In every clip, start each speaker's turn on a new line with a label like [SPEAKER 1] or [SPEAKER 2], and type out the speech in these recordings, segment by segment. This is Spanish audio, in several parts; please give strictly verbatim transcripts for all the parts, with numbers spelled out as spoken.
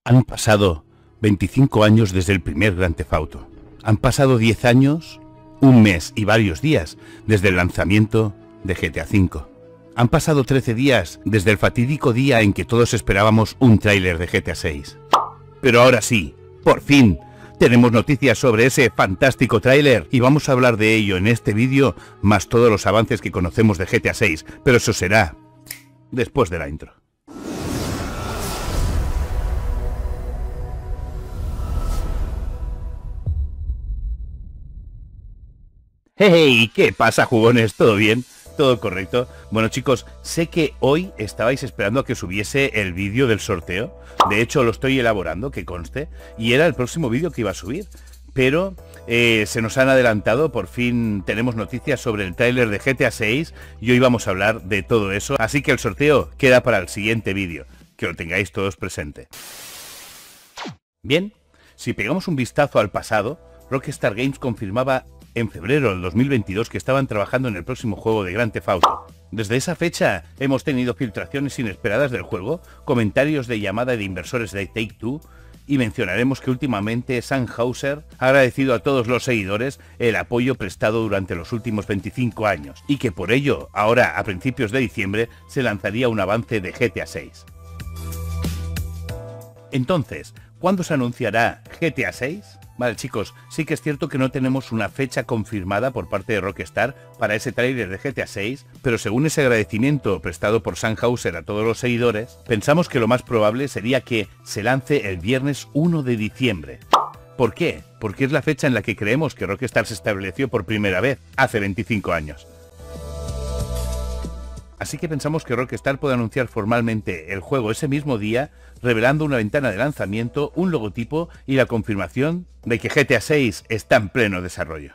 [SPEAKER 1] Han pasado veinticinco años desde el primer Grand Theft Auto. Han pasado diez años, un mes y varios días desde el lanzamiento de G T A cinco. Han pasado trece días desde el fatídico día en que todos esperábamos un tráiler de G T A seis. Pero ahora sí, por fin, tenemos noticias sobre ese fantástico tráiler y vamos a hablar de ello en este vídeo, más todos los avances que conocemos de G T A seis, pero eso será después de la intro. ¡Hey! ¿Qué pasa, jugones? ¿Todo bien? ¿Todo correcto? Bueno, chicos, sé que hoy estabais esperando a que subiese el vídeo del sorteo. De hecho, lo estoy elaborando, que conste, y era el próximo vídeo que iba a subir. Pero eh, se nos han adelantado, por fin tenemos noticias sobre el tráiler de G T A seis y hoy vamos a hablar de todo eso. Así que el sorteo queda para el siguiente vídeo, que lo tengáis todos presente. Bien, si pegamos un vistazo al pasado, Rockstar Games confirmaba en febrero del dos mil veintidós que estaban trabajando en el próximo juego de Grand Theft Auto. Desde esa fecha hemos tenido filtraciones inesperadas del juego, comentarios de llamada de inversores de Take-Two, y mencionaremos que últimamente Sam Houser ha agradecido a todos los seguidores el apoyo prestado durante los últimos veinticinco años, y que por ello, ahora a principios de diciembre, se lanzaría un avance de G T A seis. Entonces, ¿cuándo se anunciará G T A seis? Vale, chicos, sí que es cierto que no tenemos una fecha confirmada por parte de Rockstar para ese tráiler de G T A seis, pero según ese agradecimiento prestado por Sam Houser a todos los seguidores, pensamos que lo más probable sería que se lance el viernes uno de diciembre. ¿Por qué? Porque es la fecha en la que creemos que Rockstar se estableció por primera vez, hace veinticinco años. Así que pensamos que Rockstar puede anunciar formalmente el juego ese mismo día, revelando una ventana de lanzamiento, un logotipo y la confirmación de que G T A seis está en pleno desarrollo.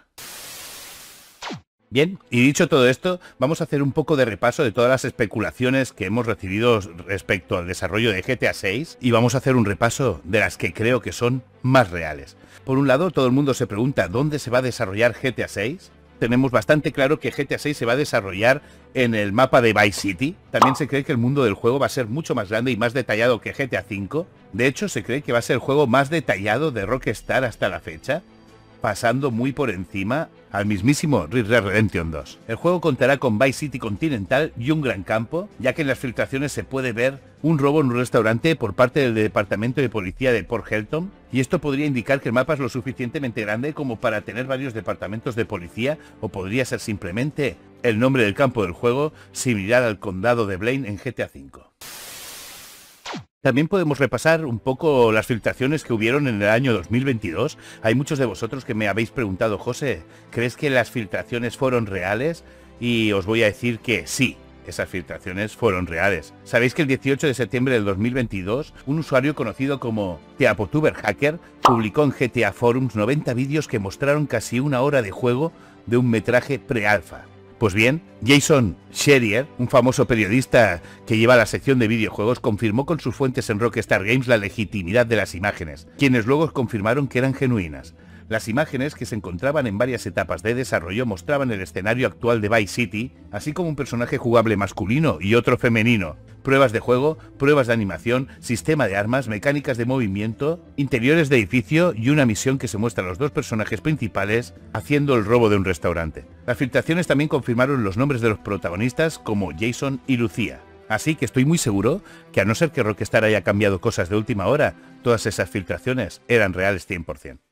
[SPEAKER 1] Bien, y dicho todo esto, vamos a hacer un poco de repaso de todas las especulaciones que hemos recibido respecto al desarrollo de G T A seis y vamos a hacer un repaso de las que creo que son más reales. Por un lado, todo el mundo se pregunta ¿dónde se va a desarrollar G T A seis? Tenemos bastante claro que G T A seis se va a desarrollar en el mapa de Vice City. También se cree que el mundo del juego va a ser mucho más grande y más detallado que G T A cinco. De hecho, se cree que va a ser el juego más detallado de Rockstar hasta la fecha, pasando muy por encima al mismísimo Red Dead Redemption dos. El juego contará con Vice City continental y un gran campo, ya que en las filtraciones se puede ver un robo en un restaurante por parte del departamento de policía de Port Helton, y esto podría indicar que el mapa es lo suficientemente grande como para tener varios departamentos de policía, o podría ser simplemente el nombre del campo del juego, similar al condado de Blaine en G T A cinco. También podemos repasar un poco las filtraciones que hubieron en el año dos mil veintidós. Hay muchos de vosotros que me habéis preguntado, José, ¿crees que las filtraciones fueron reales? Y os voy a decir que sí, esas filtraciones fueron reales. Sabéis que el dieciocho de septiembre del dos mil veintidós, un usuario conocido como Teapotuber Hacker publicó en G T A Forums noventa vídeos que mostraron casi una hora de juego de un metraje pre-alfa. Pues bien, Jason Schreier, un famoso periodista que lleva la sección de videojuegos, confirmó con sus fuentes en Rockstar Games la legitimidad de las imágenes, quienes luego confirmaron que eran genuinas. Las imágenes, que se encontraban en varias etapas de desarrollo, mostraban el escenario actual de Vice City, así como un personaje jugable masculino y otro femenino, pruebas de juego, pruebas de animación, sistema de armas, mecánicas de movimiento, interiores de edificio y una misión que se muestra a los dos personajes principales haciendo el robo de un restaurante. Las filtraciones también confirmaron los nombres de los protagonistas como Jason y Lucía. Así que estoy muy seguro que, a no ser que Rockstar haya cambiado cosas de última hora, todas esas filtraciones eran reales cien por cien.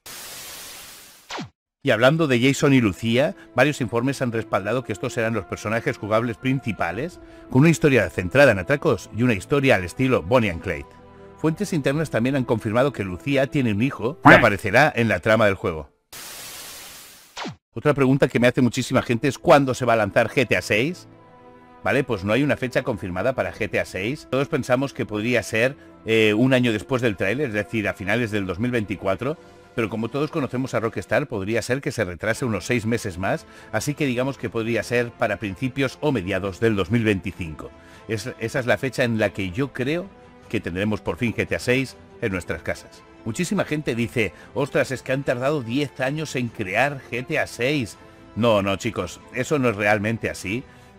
[SPEAKER 1] Y hablando de Jason y Lucía, varios informes han respaldado que estos serán los personajes jugables principales, con una historia centrada en atracos y una historia al estilo Bonnie and Clyde. Fuentes internas también han confirmado que Lucía tiene un hijo que aparecerá en la trama del juego. Otra pregunta que me hace muchísima gente es ¿cuándo se va a lanzar G T A seis? Vale, pues no hay una fecha confirmada para G T A seis. Todos pensamos que podría ser eh, un año después del tráiler, es decir, a finales del dos mil veinticuatro. Pero como todos conocemos a Rockstar, podría ser que se retrase unos seis meses más, así que digamos que podría ser para principios o mediados del dos mil veinticinco. Es, esa es la fecha en la que yo creo que tendremos por fin G T A seis en nuestras casas. Muchísima gente dice, ostras, es que han tardado diez años en crear G T A seis. No, no, chicos, eso no es realmente así.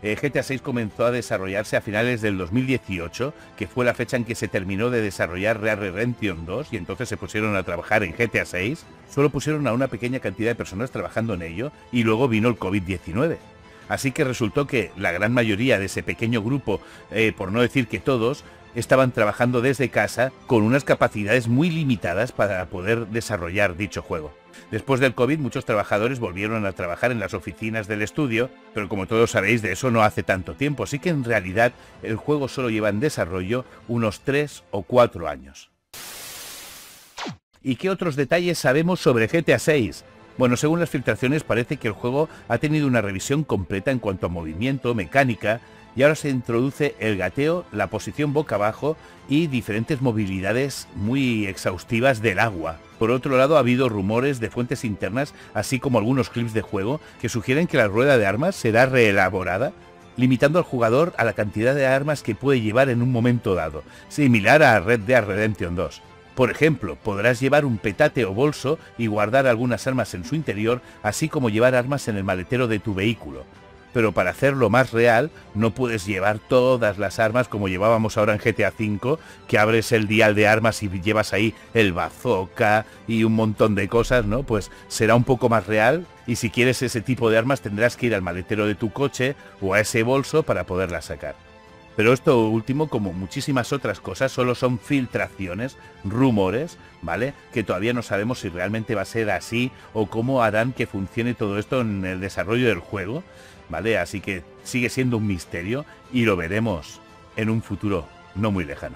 [SPEAKER 1] Eh, G T A seis comenzó a desarrollarse a finales del dos mil dieciocho, que fue la fecha en que se terminó de desarrollar Red Dead Redemption dos, y entonces se pusieron a trabajar en G T A seis. Solo pusieron a una pequeña cantidad de personas trabajando en ello, y luego vino el COVID diecinueve. Así que resultó que la gran mayoría de ese pequeño grupo, eh, por no decir que todos, estaban trabajando desde casa con unas capacidades muy limitadas para poder desarrollar dicho juego. Después del COVID, muchos trabajadores volvieron a trabajar en las oficinas del estudio, pero como todos sabéis, de eso no hace tanto tiempo, así que en realidad el juego solo lleva en desarrollo unos tres o cuatro años. ¿Y qué otros detalles sabemos sobre G T A seis? Bueno, según las filtraciones parece que el juego ha tenido una revisión completa en cuanto a movimiento, mecánica, y ahora se introduce el gateo, la posición boca abajo y diferentes movilidades muy exhaustivas del agua. Por otro lado, ha habido rumores de fuentes internas, así como algunos clips de juego, que sugieren que la rueda de armas será reelaborada, limitando al jugador a la cantidad de armas que puede llevar en un momento dado, similar a Red Dead Redemption dos. Por ejemplo, podrás llevar un petate o bolso y guardar algunas armas en su interior, así como llevar armas en el maletero de tu vehículo. Pero para hacerlo más real, no puedes llevar todas las armas como llevábamos ahora en G T A cinco, que abres el dial de armas y llevas ahí el bazooka y un montón de cosas, ¿no? Pues será un poco más real, y si quieres ese tipo de armas tendrás que ir al maletero de tu coche o a ese bolso para poderlas sacar. Pero esto último, como muchísimas otras cosas, solo son filtraciones, rumores, ¿vale? Que todavía no sabemos si realmente va a ser así o cómo harán que funcione todo esto en el desarrollo del juego, ¿vale? Así que sigue siendo un misterio y lo veremos en un futuro no muy lejano.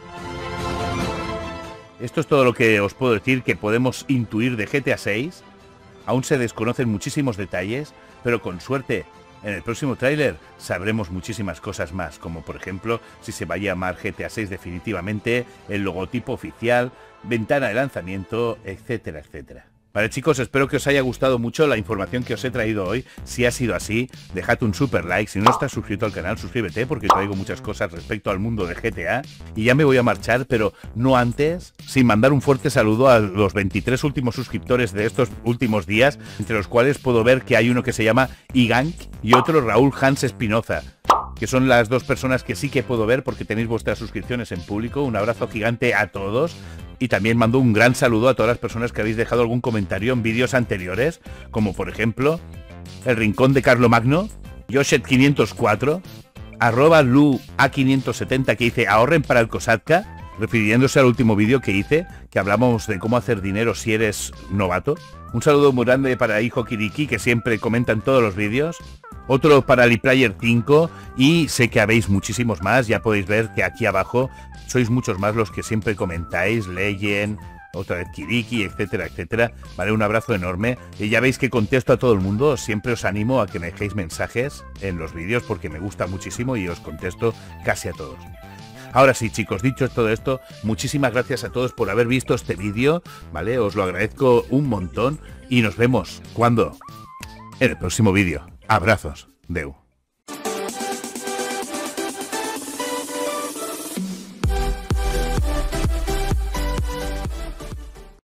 [SPEAKER 1] Esto es todo lo que os puedo decir que podemos intuir de G T A seis. Aún se desconocen muchísimos detalles, pero con suerte en el próximo tráiler sabremos muchísimas cosas más, como por ejemplo si se va a llamar G T A seis definitivamente, el logotipo oficial, ventana de lanzamiento, etcétera, etcétera. Vale chicos, espero que os haya gustado mucho la información que os he traído hoy. Si ha sido así, dejad un super like. Si no estás suscrito al canal, suscríbete porque traigo muchas cosas respecto al mundo de G T A. Y ya me voy a marchar, pero no antes, sin mandar un fuerte saludo a los veintitrés últimos suscriptores de estos últimos días, entre los cuales puedo ver que hay uno que se llama Igank y otro Raúl Hans Espinoza, que son las dos personas que sí que puedo ver porque tenéis vuestras suscripciones en público. Un abrazo gigante a todos. Y también mando un gran saludo a todas las personas que habéis dejado algún comentario en vídeos anteriores, como por ejemplo, El Rincón de Carlomagno, Yoshet quinientos cuatro, arroba Lu A quinientos setenta, que dice ahorren para el Kosatka, refiriéndose al último vídeo que hice, que hablamos de cómo hacer dinero si eres novato. Un saludo muy grande para Hijo Kiriki, que siempre comenta en todos los vídeos. Otro para Liplayer cinco, y sé que habéis muchísimos más, ya podéis ver que aquí abajo sois muchos más los que siempre comentáis, leyen, otra vez Kiriki, etcétera, etcétera. Vale, un abrazo enorme. Y ya veis que contesto a todo el mundo, siempre os animo a que me dejéis mensajes en los vídeos porque me gusta muchísimo y os contesto casi a todos. Ahora sí chicos, dicho todo esto, muchísimas gracias a todos por haber visto este vídeo, ¿vale? Os lo agradezco un montón y nos vemos, ¿cuándo? En el próximo vídeo. Abrazos. Deu.